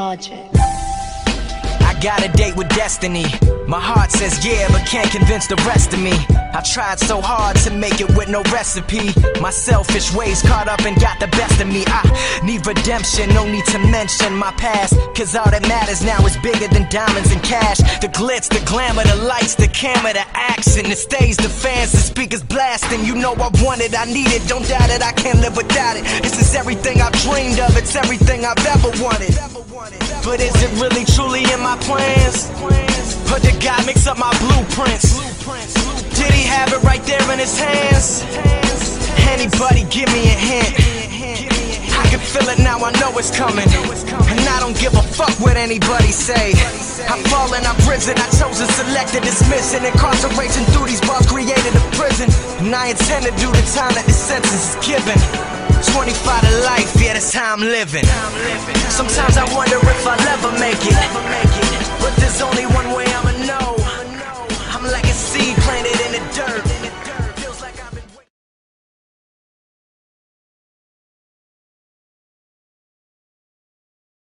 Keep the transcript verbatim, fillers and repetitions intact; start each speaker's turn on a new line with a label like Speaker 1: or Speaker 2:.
Speaker 1: Logic.
Speaker 2: I got a date with destiny. My heart says yeah, but can't convince the rest of me. I tried so hard to make it with no recipe. My selfish ways caught up and got the best of me. I need redemption, no need to mention my past, cause all that matters now is bigger than diamonds and cash. The glitz, the glamour, the lights, the camera, the action, the stage, the fans, the speakers blasting. You know I want it, I need it, don't doubt it, I can't live without it. This is everything I've dreamed of, it's everything I've ever wanted. But is it really truly in my plans? Or did God mix up my blueprints? Did he have it right there in his hands? Anybody give me a hint? I can feel it now, I know it's coming. And I don't give a fuck what anybody say. I've fallen, I've risen, I chose to select and dismiss it. Incarceration through these bars created a prison, and I intend to do the time that this sentence is given. Twenty-five to life, yeah, that's how I'm living. Sometimes I wonder if I'll ever make it, but there's only one way I'ma